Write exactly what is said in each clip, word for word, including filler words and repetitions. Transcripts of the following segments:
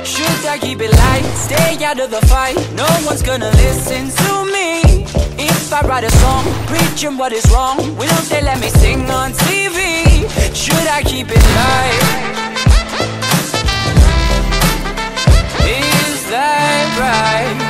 Should I keep it light, stay out of the fight? No one's gonna listen to me. If I write a song, preaching what is wrong, will they let me sing on T V? Should I keep it light? Is that right?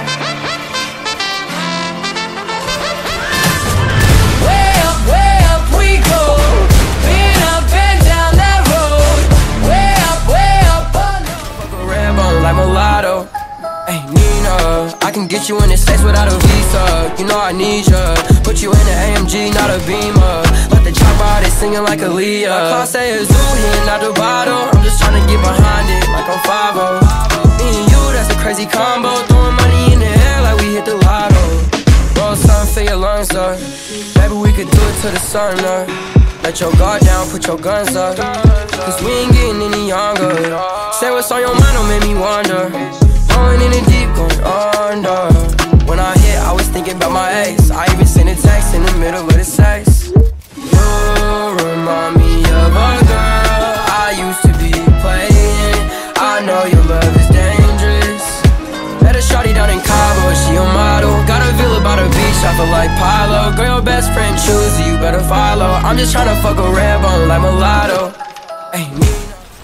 Way up, way up we go, been up and down that road. Way up, way up, oh no. Fuck a red bone like mulatto. Hey Nina, I can get you in the States without a visa. You know I need ya. Put you in an A M G, not a Beamer. Let the chopper out, they singing like Aaliyah. My car say it's zoo here, not the bottle. I'm just tryna get behind it like I'm five oh. Me and you, that's a crazy combo. Throwing money in the air like we hit the lotto. Roll something for your lungs up. Maybe we could do it to the sun up. Let your guard down, put your guns up. Cause we ain't getting any younger. Say what's on your mind, don't make me wonder. Going in the deep, going under. When I hit, I was thinking about my ex. I even sent a text in the middle of the sex. You remind me of a girl I used to be playing. I know your love is dangerous. Met a shawty down in Cabo, she a model. Got a villa by the beach, I feel like Pilo. Girl, your best friend choose you, better follow. I'm just tryna fuck a red bone like mulatto. Ay,